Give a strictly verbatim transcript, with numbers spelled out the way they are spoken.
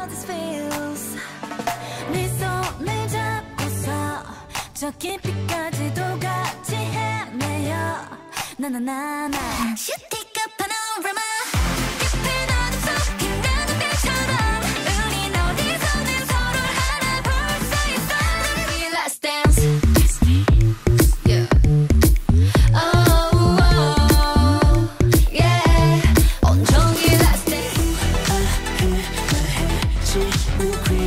this feels. 네 손을 잡고서 저 깊이까지도 같이 헤매요. 나나나나 슈티카 파노라마 깊은 어둠 속 빛나는 별처럼 우린 어디서든 서로를 알아볼 수 있어. 우리 last dance. Yeah. Oh, oh, yeah. 온종일 last dance.